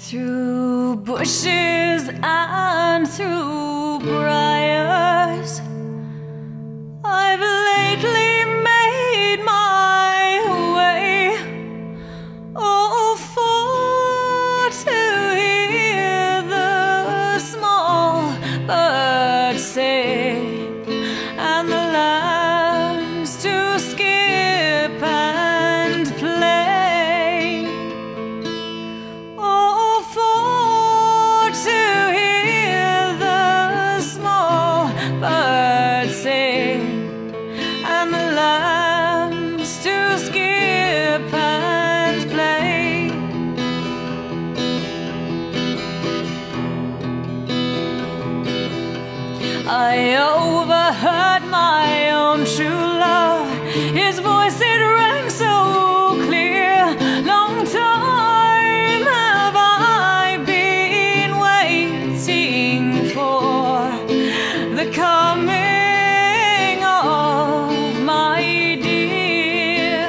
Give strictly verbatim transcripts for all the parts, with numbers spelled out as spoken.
Through bushes and through briars, I've lately made my way, oh, for to hear the small birds sing and the lambs to skip and play, oh, for to hear the small birds sing and the lambs to skip and play. I overheard my own true love, his voice it rang so clear. Long time have I been waiting for the coming of my dear.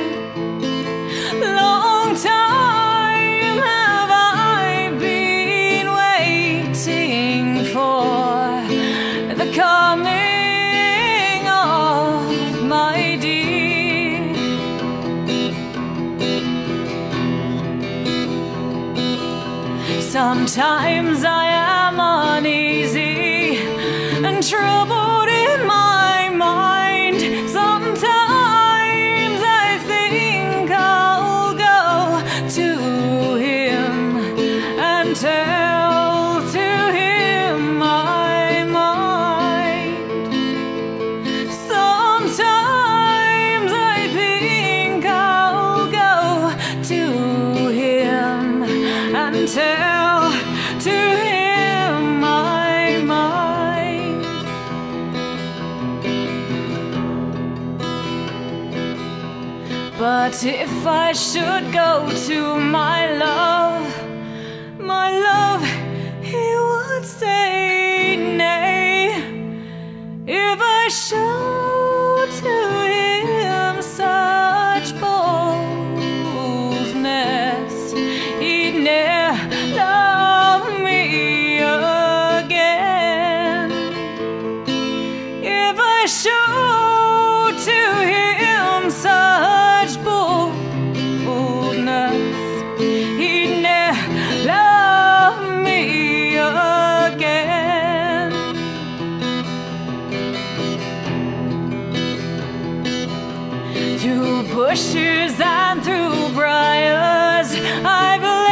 Long time have I been waiting for the coming of my dear. Sometimes I am uneasy and troubled in my mind. Sometimes I think I'll go to him and tell to him my mind. Sometimes I think I'll go to him and tell to him my mind. But if I should go to my love, my love, he would say nay. If I showed to him such boldness, he'd ne'er love me again. If I showed to him such boldness, he'd ne'er love me again. Through bushes and through briars, I've